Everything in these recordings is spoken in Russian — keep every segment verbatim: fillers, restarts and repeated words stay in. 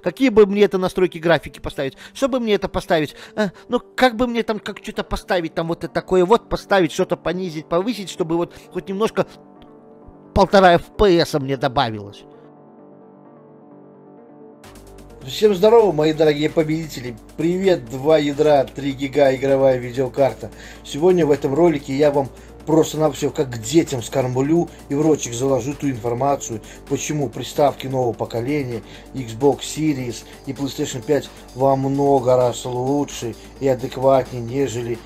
какие бы мне это настройки графики поставить, чтобы мне это поставить, э, ну, как бы мне там, как что-то поставить, там вот это такое вот поставить, что-то понизить, повысить, чтобы вот хоть немножко полтора эф пи эс мне добавилось. Всем здорово, мои дорогие победители. Привет, два ядра, три гига игровая видеокарта. Сегодня в этом ролике я вам просто-напросто как к детям скормлю и в ротик заложу ту информацию, почему приставки нового поколения Xbox Series и PlayStation пять во много раз лучше и адекватнее, нежели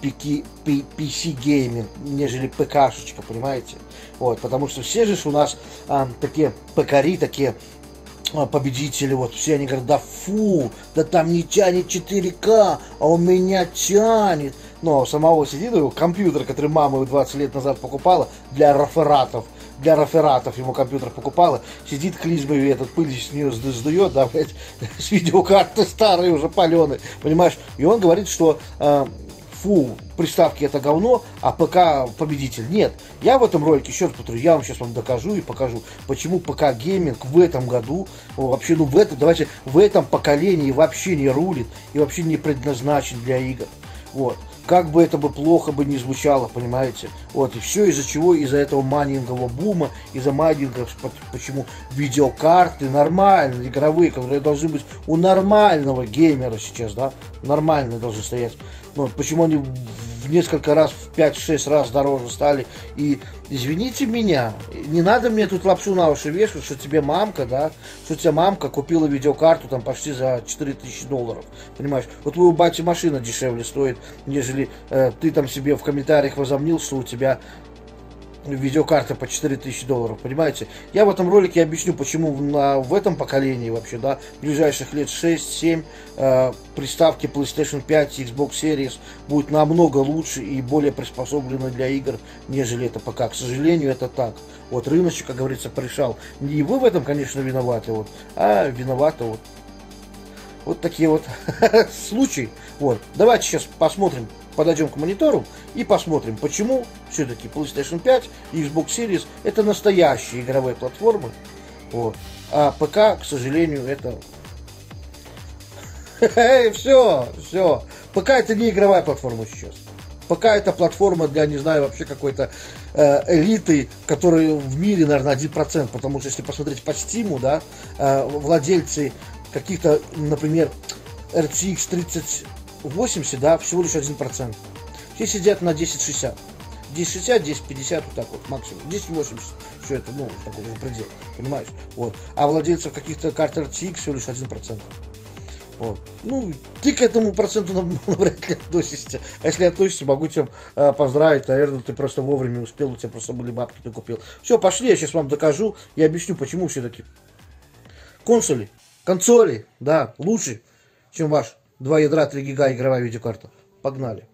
пи си гейминг, нежели ПКшечка, понимаете? Вот, потому что все же у нас а, такие ПКари, такие победители, вот все они говорят, да фу, да там не тянет четыре ка, а у меня тянет. Но самого сидит его компьютер, который мама двадцать лет назад покупала для рефератов, для рефератов ему компьютер покупала, сидит клизмой этот пыль с нее сдует, да, блядь, с видеокарты старые уже паленые, понимаешь? И он говорит, что э, фу, приставки это говно, а ПК победитель. Нет, я в этом ролике, еще раз повторю, я вам сейчас вам докажу и покажу, почему ПК гейминг в этом году, вообще, ну в этом, давайте, в этом поколении вообще не рулит и вообще не предназначен для игр. Вот. Как бы это бы плохо бы не звучало, понимаете? Вот, и все из-за чего? Из-за этого майнингового бума, из-за майнинга, почему видеокарты нормальные, игровые, которые должны быть у нормального геймера сейчас, да, нормальные должны стоять. Ну, почему они в несколько раз, в пять-шесть раз дороже стали. И извините меня, не надо мне тут лапшу на уши вешать, что тебе мамка, да, что тебе мамка купила видеокарту там почти за четыре тысячи долларов, понимаешь? Вот у бати машина дешевле стоит, нежели э, ты там себе в комментариях возомнил, что у тебя видеокарта по четыре тысячи долларов, понимаете? Я в этом ролике объясню, почему на, в этом поколении вообще, да, ближайших лет шесть-семь э, приставки PlayStation пять и Xbox Series будут намного лучше и более приспособлены для игр, нежели это ПК. К сожалению, это так. Вот рыночек, как говорится, порешал. Не вы в этом, конечно, виноваты, вот, а виноваты вот, вот такие вот случаи. Вот. Давайте сейчас посмотрим, подойдем к монитору и посмотрим, почему все-таки PlayStation пять и Xbox Series это настоящие игровые платформы, вот. А ПК, к сожалению, это все, все. ПК это не игровая платформа сейчас. ПК это платформа для, не знаю, вообще какой-то э, элиты, которые в мире, наверное, один процент, потому что если посмотреть по Steam, да, э, владельцы каких-то, например, эр ти икс тридцать восемьдесят, да, всего лишь один процент. Все сидят на десять шестьдесят. десять шестьдесят, десять пятьдесят, вот так вот, максимум. десять восемьдесят, все это, ну, такой же предел, понимаешь? Вот. А владельцев каких-то карт эр ти икс всего лишь один процент. Вот. Ну, ты к этому проценту вряд ли относишься. А если относишься, могу тебя э, поздравить. Наверное, ты просто вовремя успел, у тебя просто были бабки, ты купил. Все, пошли, я сейчас вам докажу и объясню, почему все-таки консоли, консоли, да, лучше, чем ваш два ядра, три гига игровая видеокарта. Погнали.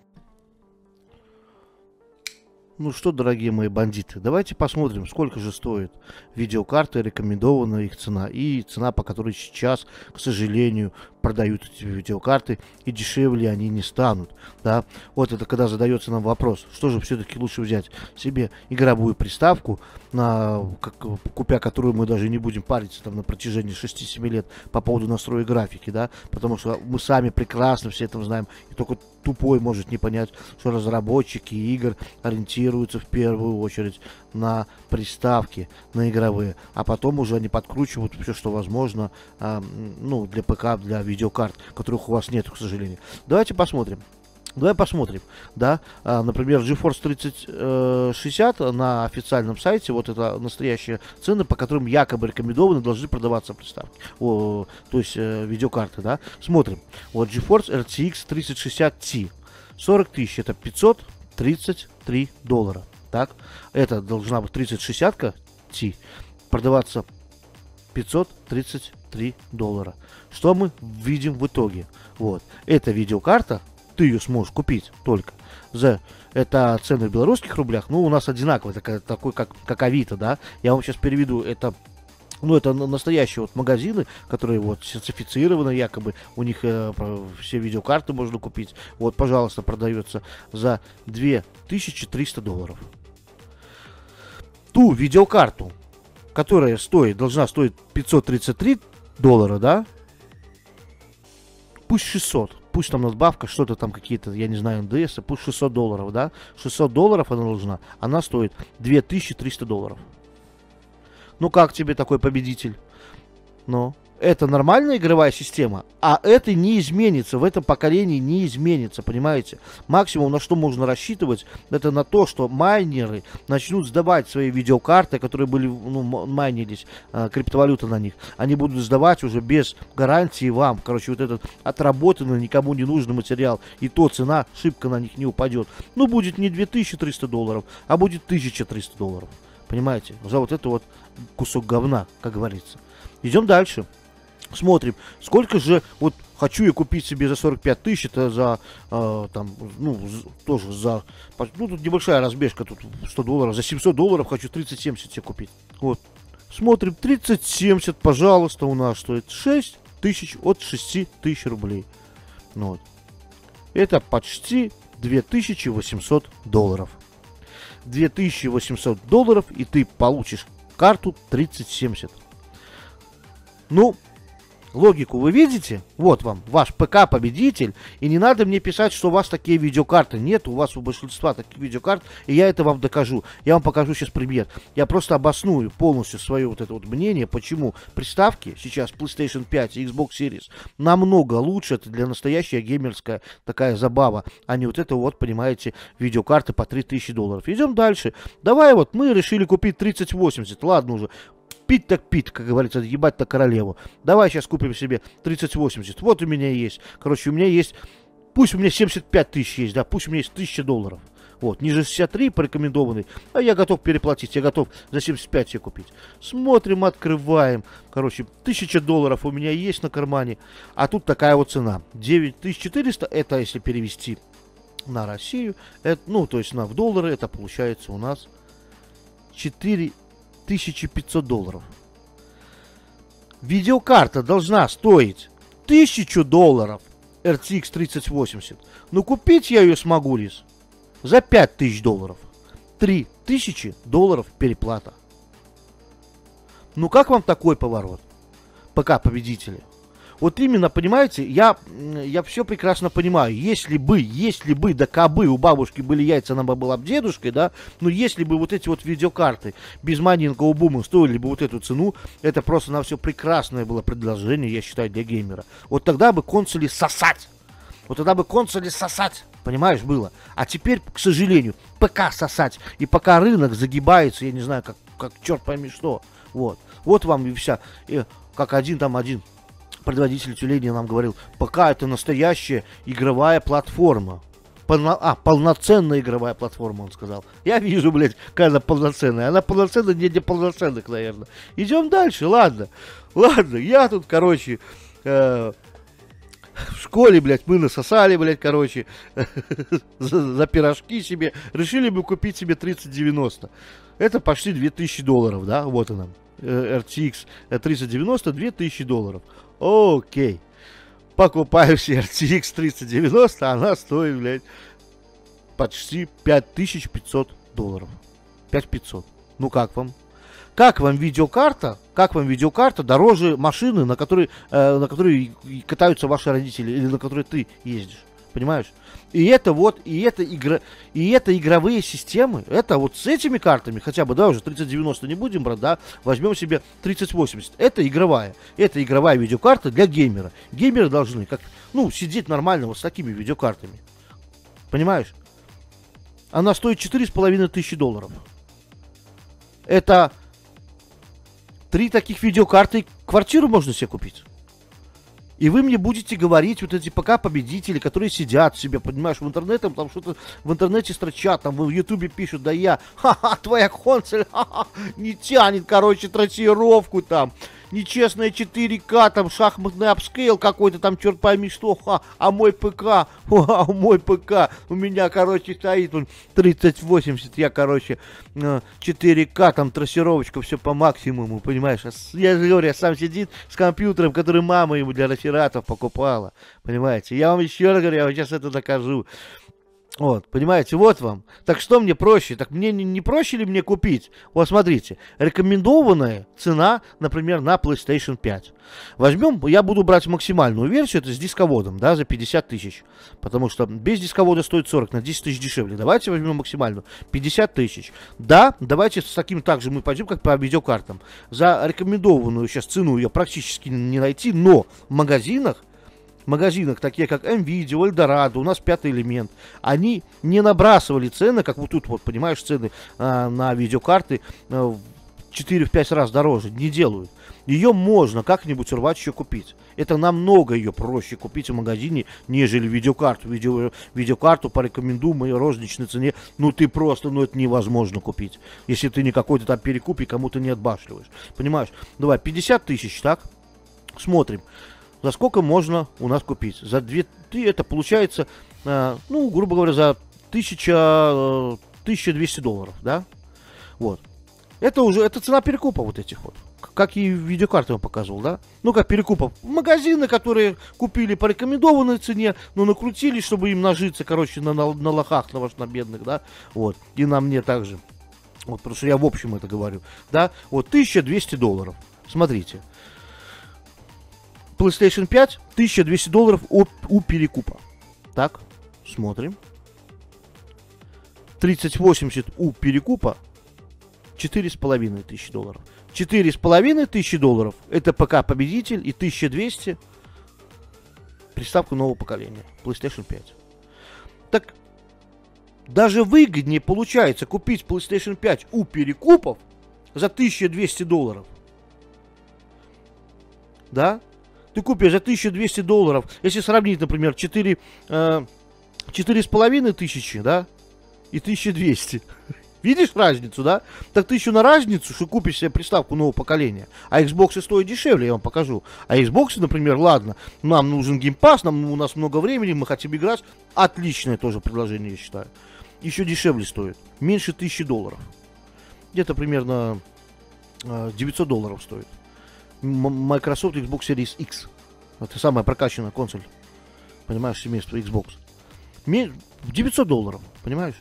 Ну что, дорогие мои бандиты, давайте посмотрим, сколько же стоит видеокарты, рекомендованная их цена и цена, по которой сейчас, к сожалению, продают эти видеокарты, и дешевле они не станут, да. Вот это когда задается нам вопрос, что же все-таки лучше взять себе игровую приставку, на, как, купя которую мы даже не будем париться там на протяжении шести-семи лет по поводу настроек графики, да, потому что мы сами прекрасно все это знаем, и только тупой может не понять, что разработчики игр ориентируются в первую очередь на приставки, на игровые, а потом уже они подкручивают все, что возможно, а, ну, для ПК, для видеокарт, которых у вас нет, к сожалению. Давайте посмотрим. Давай посмотрим, да, а, например, GeForce тридцать шестьдесят на официальном сайте, вот это настоящие цены, по которым якобы рекомендованы должны продаваться приставки, о, то есть э, видеокарты, да. Смотрим, вот GeForce эр ти икс тридцать шестьдесят ти, сорок тысяч, это пятьсот тридцать три доллара, так, это должна быть тридцать шестьдесят ти, продаваться пятьсот тридцать три доллара. Что мы видим в итоге? Вот, эта видеокарта, ты ее сможешь купить только за, это цены в белорусских рублях, ну, у нас одинаковый, такой, такой как, как Авито, да, я вам сейчас переведу, это, ну, это настоящие вот магазины, которые вот сертифицированы, якобы, у них э, все видеокарты можно купить, вот, пожалуйста, продается за две тысячи триста долларов. Ту видеокарту, которая стоит, должна стоить пятьсот тридцать три доллара, да? Пусть шестьсот. Пусть там надбавка, что-то там какие-то, я не знаю, эн дэ эс, пусть шестьсот долларов, да? шестьсот долларов она должна, она стоит две тысячи триста долларов. Ну как тебе такой победитель? Ну, это нормальная игровая система, а это не изменится, в этом поколении не изменится, понимаете? Максимум, на что можно рассчитывать, это на то, что майнеры начнут сдавать свои видеокарты, которые были, ну, майнились, э, криптовалюта на них, они будут сдавать уже без гарантии вам. Короче, вот этот отработанный, никому не нужный материал, и то цена шибко на них не упадет. Ну, будет не две тысячи триста долларов, а будет тысяча триста долларов. Понимаете? За вот это вот кусок говна, как говорится. Идем дальше. Смотрим, сколько же, вот хочу я купить себе за сорок пять тысяч, это за, э, там, ну, тоже за, ну, тут небольшая разбежка, тут сто долларов, за семьсот долларов хочу тридцать семьдесят себе купить. Вот, смотрим, тридцать семьдесят, пожалуйста, у нас стоит шесть тысяч, от шести тысяч рублей. Ну, вот. Это почти две тысячи восемьсот долларов. две тысячи восемьсот долларов, и ты получишь карту тридцать семьдесят. Ну, логику вы видите? Вот вам ваш ПК-победитель. И не надо мне писать, что у вас такие видеокарты. Нет, у вас у большинства таких видеокарт. И я это вам докажу. Я вам покажу сейчас пример. Я просто обосную полностью свое вот это вот мнение, почему приставки сейчас PlayStation пять и Xbox Series намного лучше. Это для настоящая геймерская такая забава. А не вот это вот, понимаете, видеокарты по три тысячи долларов. Идем дальше. Давай вот мы решили купить тридцать восемьдесят. Ладно уже. Пить так пить, как говорится, ебать так королеву. Давай сейчас купим себе тридцать восемьдесят. Вот у меня есть. Короче, у меня есть, пусть у меня семьдесят пять тысяч есть, да, пусть у меня есть тысяча долларов. Вот, ниже шестьдесят три порекомендованный, а я готов переплатить, я готов за семьдесят пять себе купить. Смотрим, открываем. Короче, тысяча долларов у меня есть на кармане, а тут такая вот цена. девять тысяч четыреста, это если перевести на Россию, это, ну, то есть на в доллары, это получается у нас четыре тысячи пятьсот долларов. Видеокарта должна стоить тысячу долларов, эр ти экс тридцать восемьдесят. Но купить я ее смогу лишь за пять тысяч долларов. три тысячи долларов переплата. Ну как вам такой поворот? ПК-победители. Вот именно, понимаете, я, я все прекрасно понимаю. Если бы, если бы, да кабы у бабушки были яйца, она бы была бы дедушкой, да, но если бы вот эти вот видеокарты без майнингового бума стоили бы вот эту цену, это просто на все прекрасное было предложение, я считаю, для геймера. Вот тогда бы консоли сосать. Вот тогда бы консоли сосать, понимаешь, было. А теперь, к сожалению, ПК сосать. И пока рынок загибается, я не знаю, как, как черт пойми что. Вот. Вот вам и вся, и, как один там один предводитель тюленей нам говорил, ПК это настоящая игровая платформа. Полно, а, полноценная игровая платформа, он сказал. Я вижу, блядь, какая она полноценная. Она полноценная не для полноценных, наверное. Идем дальше, ладно. Ладно, я тут, короче, э, в школе, блядь, мы насосали, блядь, короче, за, за пирожки себе. Решили бы купить себе тридцать девяносто. Это почти две тысячи долларов, да, вот она. эр ти экс тридцать девяносто, две тысячи долларов. Окей. Покупаю себе эр ти экс тридцать девяносто, она стоит, блядь, почти пять тысяч пятьсот долларов. пять тысяч пятьсот. Ну как вам? Как вам видеокарта? Как вам видеокарта дороже машины, на которой, э, на которой катаются ваши родители или на которой ты ездишь? Понимаешь? И это вот, и это игра, и это игровые системы, это вот с этими картами, хотя бы, да, уже тридцать девяносто не будем брать, да, возьмем себе тридцать восемьдесят. Это игровая, это игровая видеокарта для геймера. Геймеры должны, как, ну, сидеть нормально вот с такими видеокартами. Понимаешь? Она стоит четыре с половиной тысячи долларов. Это три таких видеокарты, квартиру можно себе купить. И вы мне будете говорить, вот эти ПК-победители, которые сидят себе, понимаешь, в интернете, там что-то в интернете строчат, там в Ютубе пишут, да я, ха-ха, твоя консоль, ха-ха, не тянет, короче, трассировку там, нечестная четыре ка, там шахматный апскейл какой-то, там черт пойми что, ха, а мой ПК, а мой ПК, у меня, короче, стоит он тридцать восемьдесят, я, короче, четыре ка, там трассировочка, все по максимуму, понимаешь, я же говорю, я сам сидит с компьютером, который мама ему для рефератов покупала, понимаете, я вам еще раз говорю, я вам сейчас это докажу. Вот, понимаете, вот вам. Так что мне проще? Так мне не, не проще ли мне купить? Вот смотрите, рекомендованная цена, например, на PlayStation пять. Возьмем, я буду брать максимальную версию, это с дисководом, да, за пятьдесят тысяч. Потому что без дисковода стоит сорок, на десять тысяч дешевле. Давайте возьмем максимальную, пятьдесят тысяч. Да, давайте с таким также мы пойдем, как по видеокартам. За рекомендованную сейчас цену ее практически не найти, но в магазинах, В магазинах, такие как Nvidia, Eldorado, у нас пятый элемент, они не набрасывали цены, как вот тут, вот, понимаешь, цены а, на видеокарты а, в четыре-пять раз дороже, не делают. Ее можно как-нибудь урвать еще купить. Это намного ее проще купить в магазине, нежели видеокарту. Видео, видеокарту по рекомендуемой розничной цене, ну ты просто, ну это невозможно купить. Если ты не какой-то там перекуп и кому-то не отбашливаешь. Понимаешь? Давай, пятьдесят тысяч, так? Смотрим. За сколько можно у нас купить? За две, это получается, э, ну, грубо говоря, за тысяча, тысяча двести долларов, да? Вот. Это уже, это цена перекупа вот этих вот. Как и видеокарты я вам показывал, да? Ну, как перекупов. Магазины, которые купили по рекомендованной цене, но накрутили, чтобы им нажиться, короче, на, на, на лохах, на ваших, на бедных, да? Вот. И на мне также. Вот, потому что я в общем это говорю, да? Вот, тысяча двести долларов. Смотрите. PlayStation пять, тысяча двести долларов у, у перекупа. Так, смотрим. тридцать восемьдесят у перекупа, четыре с половиной тысячи долларов. четыре с половиной тысячи долларов это ПК-победитель и тысяча двести приставка нового поколения, PlayStation пять. Так, даже выгоднее получается купить PlayStation пять у перекупов за тысячу двести долларов. Да? Ты купишь за тысячу двести долларов, если сравнить, например, четыре, э, четыре с половиной тысячи, да, и тысяча двести. Видишь разницу, да? Так ты еще на разницу, что купишь себе приставку нового поколения. А Xbox стоит дешевле, я вам покажу. А Xbox, например, ладно, нам нужен геймпасс, нам, у нас много времени, мы хотим играть. Отличное тоже предложение, я считаю. Еще дешевле стоит. Меньше тысячи долларов. Где-то примерно э, девятьсот долларов стоит. Microsoft Xbox Series X. Это самая прокачанная консоль. Понимаешь, семейство Xbox. девятьсот долларов, понимаешь?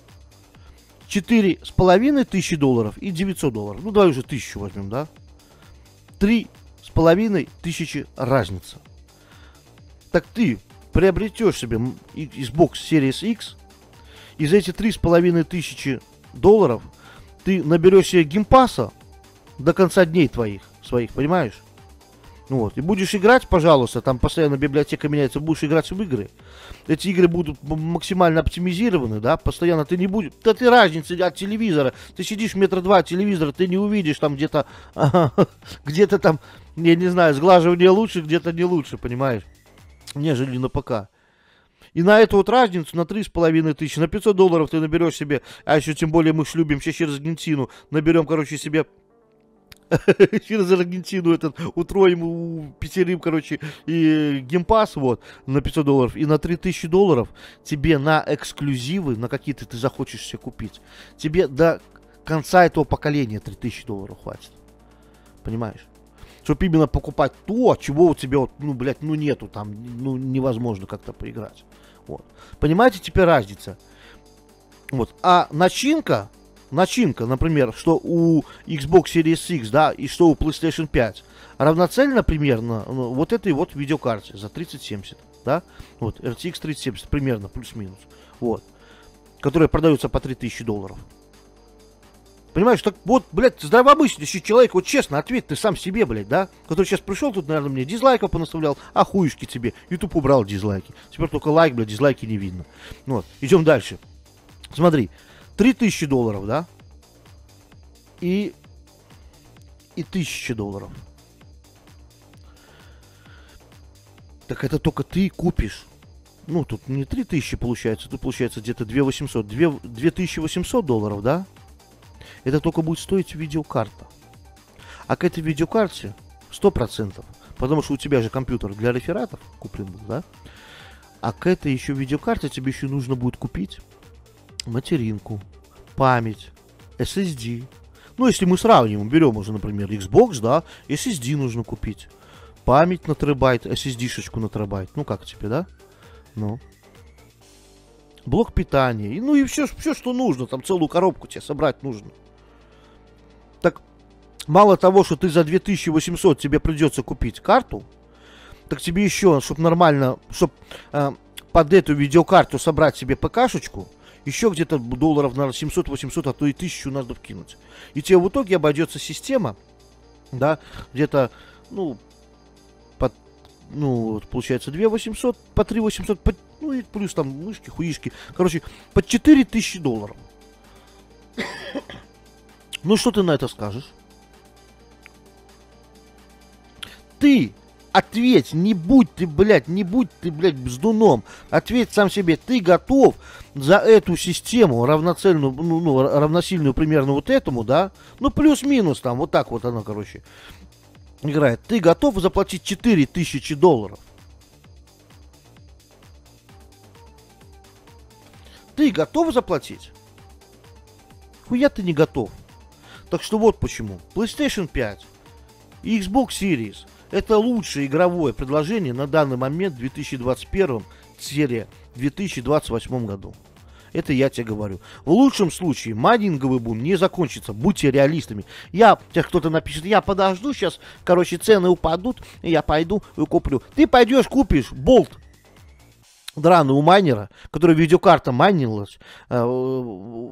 четыре с половиной тысячи долларов и девятьсот долларов. Ну, давай уже тысячу возьмем, да? три с половиной тысячи разница. Так ты приобретешь себе Xbox Series X, и за эти три с половиной тысячи долларов ты наберешь себе геймпасса до конца дней твоих, своих, понимаешь? Ну вот, и будешь играть, пожалуйста, там постоянно библиотека меняется, будешь играть в игры. Эти игры будут максимально оптимизированы, да, постоянно ты не будешь, да ты разница от телевизора, ты сидишь метра два от телевизора, ты не увидишь там где-то, где-то там, я не знаю, сглаживание лучше, где-то не лучше, понимаешь, нежели на ПК. И на эту вот разницу, на три с половиной тысячи, на пятьсот долларов ты наберешь себе, а еще тем более мы ж любим сейчас через Аргентину, наберем, короче, себе через Аргентину этот, утроим, у пятерим, короче, и геймпасс, вот, на пятьсот долларов, и на три тысячи долларов тебе на эксклюзивы, на какие-то ты захочешь себе купить, тебе до конца этого поколения три тысячи долларов хватит, понимаешь? Чтобы именно покупать то, чего у тебя, вот, ну, блядь, ну, нету там, ну, невозможно как-то поиграть, вот. Понимаете теперь разница? Вот, а начинка, Начинка, например, что у Xbox Series X, да, и что у PlayStation пять, равноценно примерно ну, вот этой вот видеокарте за тридцать семьдесят, да, вот, эр ти экс тридцать семьдесят, примерно, плюс-минус, вот, которая продается по три тысячи долларов. Понимаешь, так вот, блядь, здравомыслящий человек, вот честно, ответь ты сам себе, блядь, да, который сейчас пришел тут, наверное, мне дизлайков понаставлял, а хуюшки тебе, YouTube убрал дизлайки, теперь только лайк, блядь, дизлайки не видно. Вот, идем дальше, смотри. три тысячи долларов, да? И, и тысяча долларов. Так это только ты купишь. Ну, тут не три тысячи получается, тут получается где-то две тысячи восемьсот. две тысячи восемьсот долларов, да? Это только будет стоить видеокарта. А к этой видеокарте сто процентов. Потому что у тебя же компьютер для рефератов куплен был, да? А к этой еще видеокарте тебе еще нужно будет купить материнку, память, эс эс ди. Ну, если мы сравним, берем уже, например, Xbox, да, эс эс ди нужно купить. Память на терабайт, эс эс ди-шечку на терабайт. Ну, как тебе, да? Ну. блок питания, и, ну и все, все, что нужно, там целую коробку тебе собрать нужно. Так, мало того, что ты за две тысячи восемьсот тебе придется купить карту, так тебе еще, чтобы нормально, чтобы э, под эту видеокарту собрать себе ПКшечку, еще где-то долларов, наверное, семьсот-восемьсот, а то и тысячу надо вкинуть. И тебе в итоге обойдется система, да, где-то, ну, под, ну, получается, две тысячи восемьсот, по три тысячи восемьсот, по, ну, и плюс там мышки, хуишки, короче, под четыре тысячи долларов. Ну, что ты на это скажешь? Ты ответь, не будь ты, блядь, не будь ты, блядь, бздуном. Ответь сам себе, ты готов за эту систему равноценную, ну, ну, равносильную примерно вот этому, да? Ну, плюс-минус там, вот так вот она, короче, играет. Ты готов заплатить четыре тысячи долларов? Ты готов заплатить? Хуя ты не готов. Так что вот почему. PlayStation пять и Xbox Series — это лучшее игровое предложение на данный момент в две тысячи двадцать первом — две тысячи двадцать восьмом году. Это я тебе говорю. В лучшем случае майнинговый бум не закончится. Будьте реалистами. Я, сейчас кто-то напишет, я подожду, сейчас, короче, цены упадут, и я пойду и куплю. Ты пойдешь, купишь болт драный у майнера, который видеокарта майнилась, э,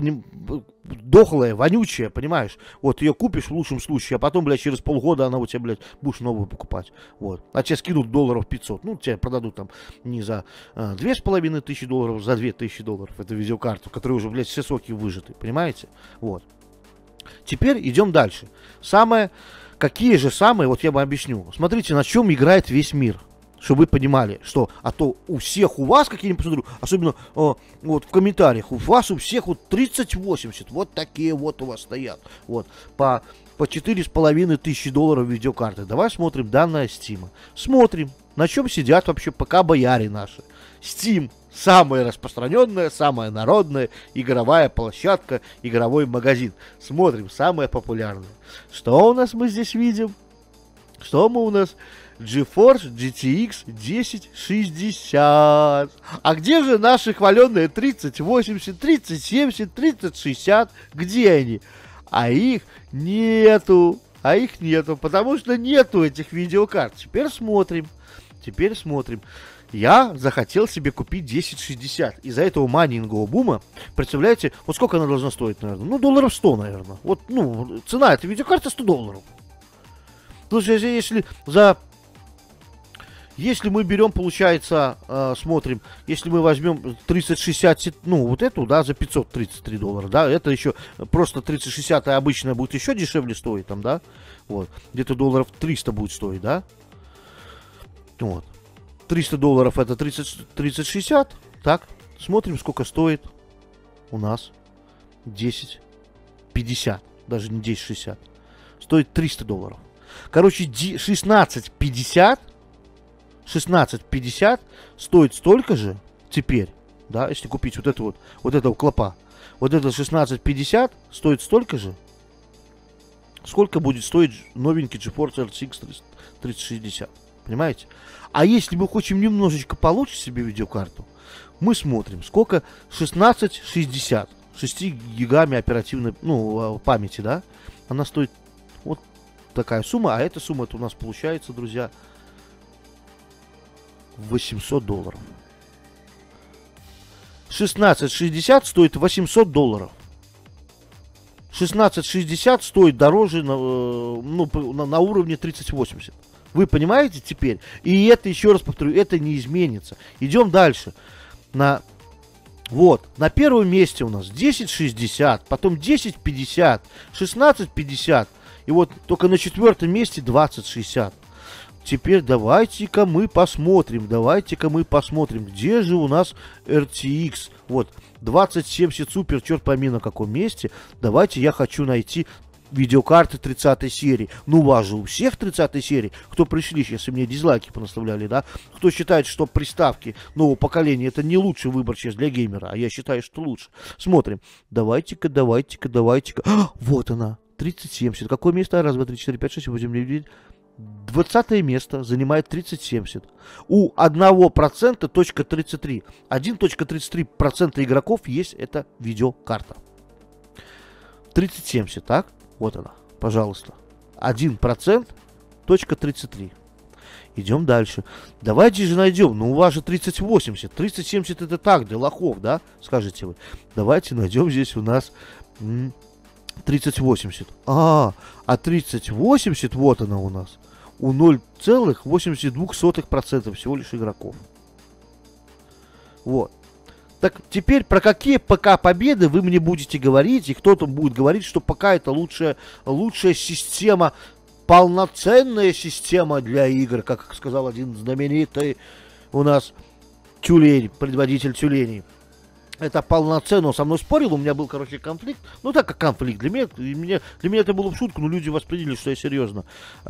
дохлая, вонючая, понимаешь? Вот, ее купишь в лучшем случае, а потом, блядь, через полгода она у тебя, блядь, будешь новую покупать. Вот. А тебе скинут долларов пятьсот. Ну, тебе продадут там не за э, две с половиной тысячи долларов, за две тысячи долларов эту видеокарту, которая уже, блядь, все соки выжаты, понимаете? Вот. Теперь идем дальше. Самое, какие же самые, вот я вам объясню. Смотрите, на чем играет весь мир. Чтобы вы понимали, что, а то у всех у вас, какие-нибудь, посмотрю, особенно о, вот в комментариях, у вас у всех вот тридцать восемьдесят, вот такие вот у вас стоят, вот, по, по четыре с половиной тысячи долларов видеокарты. Давай смотрим данные Steam. Смотрим, на чем сидят вообще пока бояре наши. Steam — самая распространенная, самая народная игровая площадка, игровой магазин. Смотрим, самая популярная. Что у нас мы здесь видим? Что мы у нас? GeForce джи ти экс десять шестьдесят. А где же наши хваленные тридцать восемьдесят, тридцать семьдесят, тридцать шестьдесят? Где они? А их нету. А их нету, потому что нету этих видеокарт. Теперь смотрим. Теперь смотрим. Я захотел себе купить десять шестьдесят. Из-за этого майнингового бума, представляете, вот сколько она должна стоить, наверное? Ну, долларов сто, наверное. Вот, ну, цена этой видеокарты сто долларов. Слушай, если за... Если мы берем, получается, э, смотрим, если мы возьмем тридцать шестьдесят, ну, вот эту, да, за пятьсот тридцать три доллара, да, это еще просто тридцать шестьдесят обычная будет еще дешевле стоить, там, да, вот, где-то долларов триста будет стоить, да, вот, триста долларов это тридцать шестьдесят, так, смотрим, сколько стоит у нас десять пятьдесят, даже не десять шестьдесят, стоит триста долларов, короче, шестнадцать пятьдесят, шестнадцать пятьдесят стоит столько же теперь, да, если купить вот это вот, вот этого клопа. Вот это шестнадцать пятьдесят стоит столько же, сколько будет стоить новенький GeForce эр ти экс тридцать шестьдесят. Понимаете? А если мы хотим немножечко получше себе видеокарту, мы смотрим, сколько шестнадцать шестьдесят, шесть гигами оперативной, ну, памяти, да, она стоит вот такая сумма, а эта сумма, это у нас получается, друзья, восемьсот долларов. шестнадцать шестьдесят стоит восемьсот долларов. шестнадцать шестьдесят стоит дороже на, ну, на, на уровне тридцать восемьдесят. Вы понимаете теперь? И это, еще раз повторю, это не изменится. Идем дальше. На, вот, на первом месте у нас десять шестьдесят, потом десять пятьдесят, шестнадцать пятьдесят. И вот только на четвертом месте двадцать шестьдесят. Теперь давайте-ка мы посмотрим, давайте-ка мы посмотрим, где же у нас эр ти экс. Вот, двадцать семьдесят Super, черт пойми на каком месте. Давайте я хочу найти видеокарты тридцатой серии. Ну, у вас же у всех тридцатой серии, кто пришли, если мне дизлайки понаставляли, да, кто считает, что приставки нового поколения это не лучший выбор сейчас для геймера, а я считаю, что лучше. Смотрим. Давайте-ка, давайте-ка, давайте-ка. А, вот она, тридцать семьдесят. Какое место? Раз, два, три, четыре, пять, шесть, восемь, девять. двадцатое место занимает тридцать семьдесят. У одного процента точка тридцать три. один точка тридцать три процента игроков есть эта видеокарта. тридцать семьдесят, так? Вот она, пожалуйста. один процент точка тридцать три. Идем дальше. Давайте же найдем. Ну, у вас же тридцать восемьдесят. тридцать семьдесят это так, для лохов, да? Скажете вы. Давайте найдем здесь у нас тридцать восемьдесят. А, а тридцать восемьдесят, вот она у нас. У ноль целых восемьдесят два сотых процента всего лишь игроков. Вот. Так теперь про какие ПК-победы вы мне будете говорить, и кто-то будет говорить, что ПК это лучшая, лучшая система, полноценная система для игр, как сказал один знаменитый у нас тюлень, предводитель тюленей. Это полноценно, он со мной спорил, у меня был, короче, конфликт. Ну, так как конфликт. Для меня, для меня, для меня это было в шутку, но люди восприняли, что я серьезно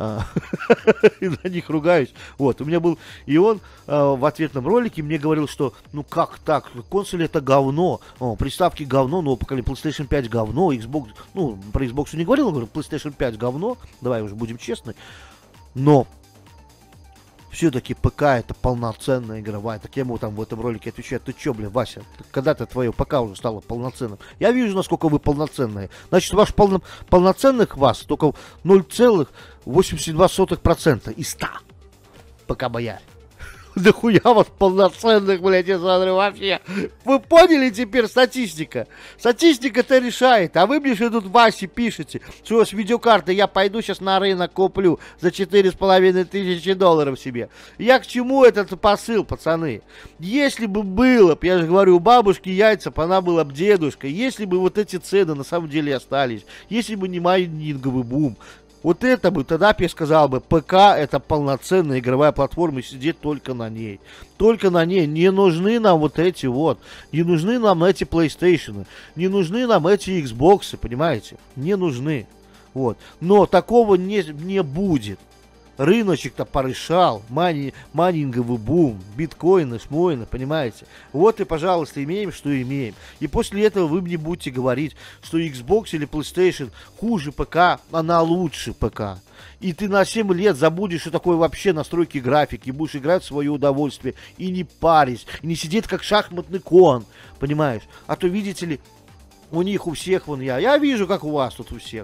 и на них ругаюсь. Вот, у меня был, и он в ответном ролике мне говорил, что, ну как так, консоль это говно, приставки говно, но поколение PlayStation пять говно, Xbox, ну, про Xbox не говорил, он говорил, PlayStation пять говно, давай уже будем честны, но все-таки ПК это полноценная игровая. Так я ему там в этом ролике отвечаю: ты че, блин, Вася, когда-то твое ПК уже стало полноценным? Я вижу, насколько вы полноценные. Значит, ваш полно, полноценных вас только ноль целых восемьдесят два сотых процента из ста. ПК-боярь. Да хуя вас полноценных, блядь, я смотрю, вообще. Вы поняли теперь статистика? Статистика-то решает. А вы мне что тут Васе пишете, что у вас видеокарта, я пойду сейчас на рынок куплю за четыре с половиной тысячи долларов себе. Я к чему этот посыл, пацаны? Если бы было, я же говорю, у бабушки яйца, она была бы дедушкой. Если бы вот эти цены на самом деле остались, если бы не майнинговый бум, вот это бы, тогда бы я сказал бы, ПК это полноценная игровая платформа, и сидеть только на ней. Только на ней. Не нужны нам вот эти вот. Не нужны нам эти PlayStation. Не нужны нам эти Xbox, понимаете? Не нужны. Вот. Но такого не, не будет. Рыночек-то порешал, мани, майнинговый бум, биткоины, шмоины, понимаете? Вот и, пожалуйста, имеем, что имеем. И после этого вы мне будете говорить, что Xbox или PlayStation хуже ПК, она лучше ПК. И ты на семь лет забудешь, что такое вообще настройки графики, и будешь играть в свое удовольствие, и не парить, и не сидеть как шахматный кон, понимаешь? А то, видите ли, у них у всех, вон я, я вижу, как у вас тут у всех.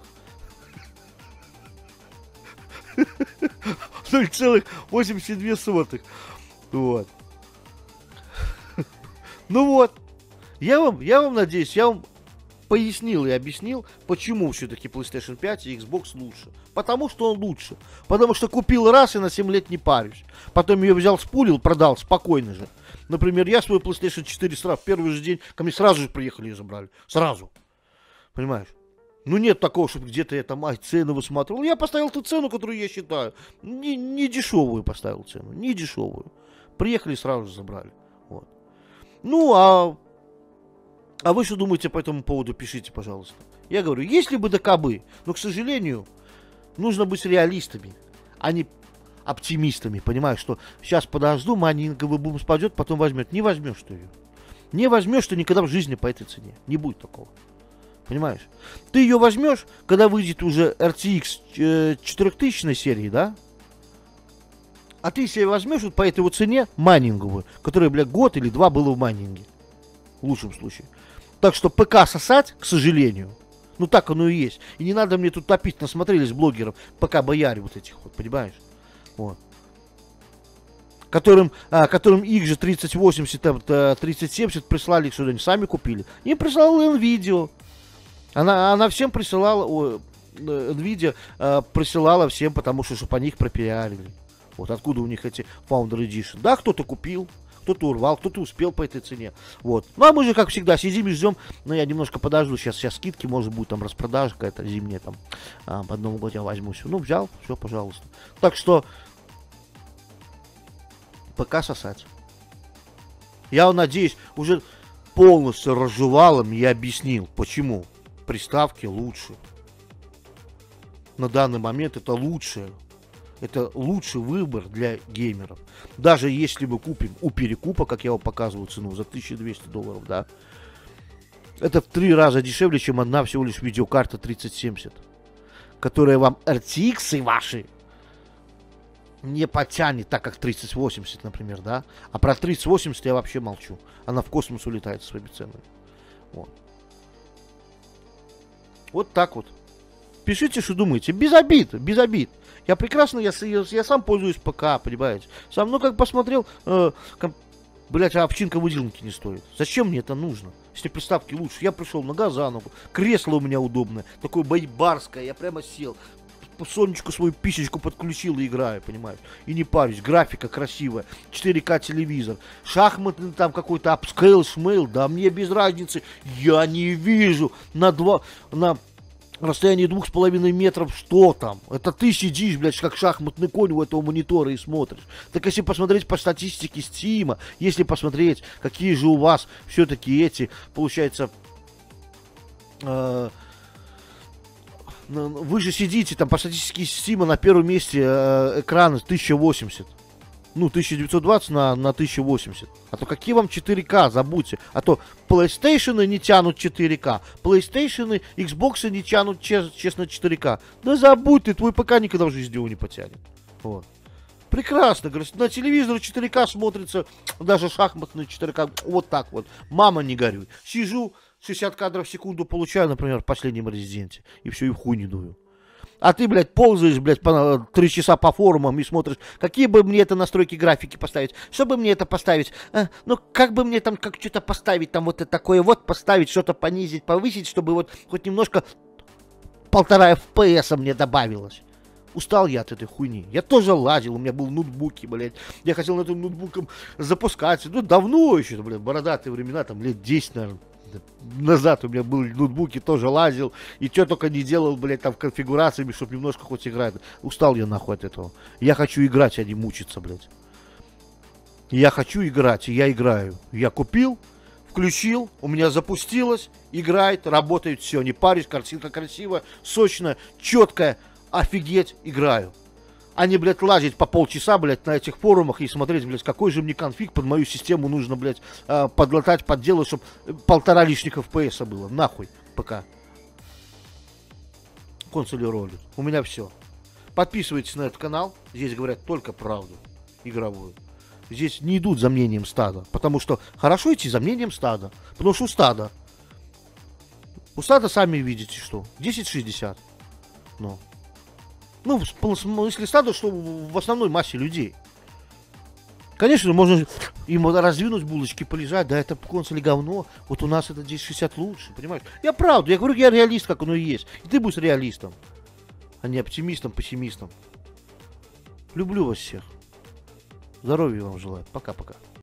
ноль целых восемьдесят две сотых. Вот. Ну вот. Я вам, я вам надеюсь, я вам пояснил и объяснил, почему все-таки PlayStation пять и Xbox лучше. Потому что он лучше. Потому что купил раз и на семь лет не парюсь. Потом ее взял, спулил, продал спокойно же. Например, я свой PlayStation четыре сразу в первый же день, ко мне сразу же приехали и забрали. Сразу. Понимаешь? Ну, нет такого, чтобы где-то я там ай, цену высматривал. Я поставил ту цену, которую я считаю. Не, не дешевую поставил цену. Не дешевую. Приехали, сразу же забрали. Вот. Ну, а... А вы что думаете по этому поводу? Пишите, пожалуйста. Я говорю, если бы да кабы. Но, к сожалению, нужно быть реалистами, а не оптимистами. Понимаешь, что сейчас подожду, майнинговый бум спадет, потом возьмет. Не возьмешь ты ее. Не возьмешь ты никогда в жизни по этой цене. Не будет такого. Понимаешь? Ты ее возьмешь, когда выйдет уже эр ти экс э, четырехтысячной серии, да? А ты себе возьмешь вот по этой вот цене майнинговую, которая, бля, год или два было в майнинге. В лучшем случае. Так что ПК сосать, к сожалению, ну так оно и есть. И не надо мне тут топить, насмотрелись блогеров, ПК-бояре вот этих вот, понимаешь? Вот. Которым, а, которым их же тридцать восемьдесят, тридцать семьдесят прислали сюда, они сами купили. Им прислал Nvidia. Она, она всем присылала, о, Nvidia э, присылала всем, потому что, чтобы они их пропиарили. Вот откуда у них эти Founder Edition. Да, кто-то купил, кто-то урвал, кто-то успел по этой цене. Вот. Ну, а мы же, как всегда, сидим и ждем. Ну, я немножко подожду, сейчас, сейчас скидки, может быть, там распродажа какая-то зимняя, там, а, по одному году я возьму все. Ну, взял, все, пожалуйста. Так что, ПК сосать. Я надеюсь, уже полностью разжевал им и объяснил, почему. Приставки лучше. На данный момент это лучше. Это лучший выбор для геймеров. Даже если мы купим у перекупа, как я вам показываю цену, за тысячу двести долларов, да. Это в три раза дешевле, чем одна всего лишь видеокарта тридцать семьдесят. Которая вам эр ти экс ваши не потянет так, как тридцать восемьдесят, например, да. А про тридцать восемьдесят я вообще молчу. Она в космос улетает с своими ценами. Вот. Вот так вот. Пишите, что думаете. Без обид, без обид. Я прекрасно, я, я, я сам пользуюсь ПК, понимаете. Сам, ну, как посмотрел, э, ком, блять, а овчинка выделенки не стоит. Зачем мне это нужно? Если приставки лучше. Я пришел на газанову, кресло у меня удобное, такое байбарское, я прямо сел. Сонечку свою писечку подключил и играю, понимаешь? И не парюсь, графика красивая, четыре ка телевизор, шахматный там какой-то апскейл, шмейл, да мне без разницы, я не вижу на два, на расстоянии двух с половиной метров что там. Это ты сидишь, блядь, как шахматный конь у этого монитора и смотришь. Так если посмотреть по статистике Стима, если посмотреть, какие же у вас все-таки эти, получается, э вы же сидите там по статистике Стима на первом месте э, экрана тысяча восемьдесят. Ну, тысяча девятьсот двадцать на, на тысяча восемьдесят. А то какие вам четыре ка, забудьте. А то PlayStation не тянут четыре ка. PlayStation, Xbox не тянут, честно, четыре ка. Да забудь ты, твой ПК никогда в жизни его не потянет. Вот. Прекрасно, говорю, на телевизоре четыре ка смотрится, даже шахматный четыре ка, вот так вот. Мама, не горюй. Сижу, шестьдесят кадров в секунду получаю, например, в последнем Резиденте, и все, и в хуй не дую. А ты, блядь, ползаешь, блядь, по три часа по форумам и смотришь, какие бы мне это настройки графики поставить, что бы мне это поставить, а, ну, как бы мне там, как что-то поставить, там вот это такое вот поставить, что-то понизить, повысить, чтобы вот хоть немножко полтора эф пи эс мне добавилось. Устал я от этой хуйни. Я тоже лазил, у меня был ноутбуки, блядь. Я хотел на этом ноутбуком запускаться. Ну, давно еще, блядь, бородатые времена, там, лет десять, наверное, назад у меня были ноутбуки, тоже лазил. И что только не делал, блядь, там, конфигурациями, чтобы немножко хоть играть. Устал я, нахуй, от этого. Я хочу играть, а не мучиться, блядь. Я хочу играть, и я играю. Я купил, включил, у меня запустилось, играет, работает, все, не парюсь, картинка красивая, сочная, четкая. Офигеть, играю. А не, блядь, лазить по полчаса, блядь, на этих форумах и смотреть, блядь, какой же мне конфиг под мою систему нужно, блядь, подлатать, подделать, чтобы полтора лишних эф пи эс было. Нахуй, ПК. Консоли ролят. У меня все. Подписывайтесь на этот канал. Здесь говорят только правду игровую. Здесь не идут за мнением стада. Потому что хорошо идти за мнением стада. Потому что у стада. У стада сами видите, что. десять шестьдесят. Ну. Ну, в смысле стада, что в основной массе людей. Конечно, можно им раздвинуть булочки, полежать, да, это консоли говно, вот у нас это десять шестьдесят лучше, понимаешь? Я правда, я говорю, я реалист, как оно и есть. И ты будешь реалистом, а не оптимистом, пессимистом. Люблю вас всех. Здоровья вам желаю. Пока-пока.